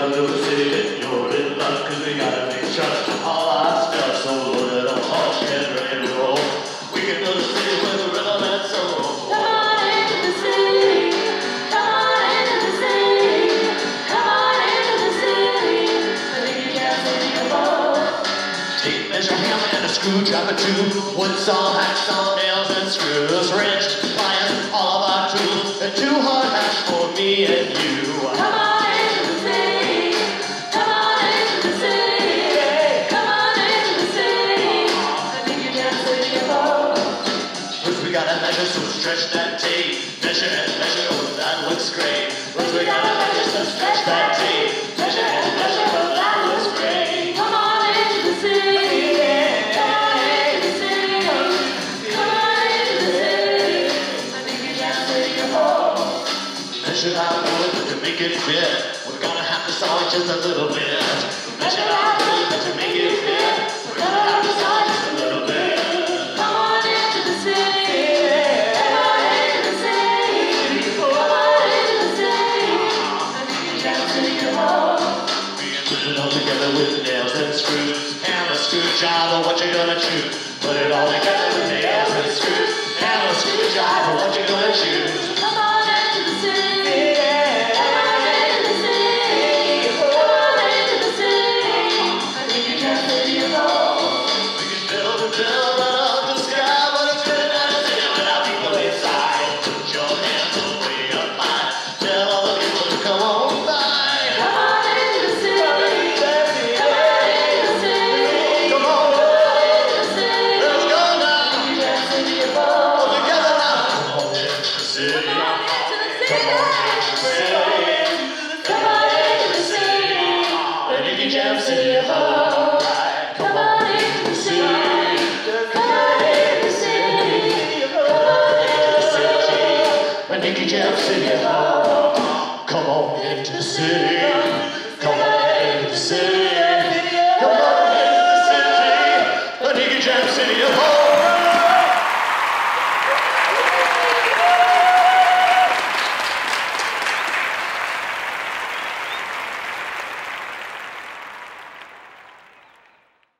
a little city that you're in love, cause we got a big truck, all our stuff so loaded up, all get ready to roll. We can build a city with a rhythm and soul. Come on into the city, come on into the city, come on into the city, I think you can't see your boat. Tape measure, hammer, and a screwdriver too. Wood saw, hacksaw, nails, and screws. Wrench, pliers, all of our tools. And 2 hard hats for me and you. Come on into the city, come on into the city, come on into the city, I think you can't see your boat. First we gotta measure, so stretch that tape. Measure and measure, oh that looks great. First we gotta measure, so stretch that tape. Measure and measure, oh that looks great. Come on into the city, come on into the city, come on into the city, I think you can't see your boat. Measure out wood to make it fit. We're gonna have to saw it just a little bit. Measure out wood to make it fit. We're gonna have to saw it just a little bit. Come on into the city, come on into the city, come on into the city, I think you can't see your boat. We can put it all together with nails and screws. Hammer, screwdriver, what you gonna choose? Put it all together with nails and screws. Hammer, screwdriver, what you gonna choose? Come on into the city, come on into the city, come on into the city, I think you can't see your boat. We can build and build right up the sky, but it's really not a city without people inside. Put your hands all the way up high. Tell all the people to come on by. Come on into the city, come on into the city, Come on, into the city, let's go now. you can't see your boat. All together now. Come on in the city. Come on into the Come on in the city. city.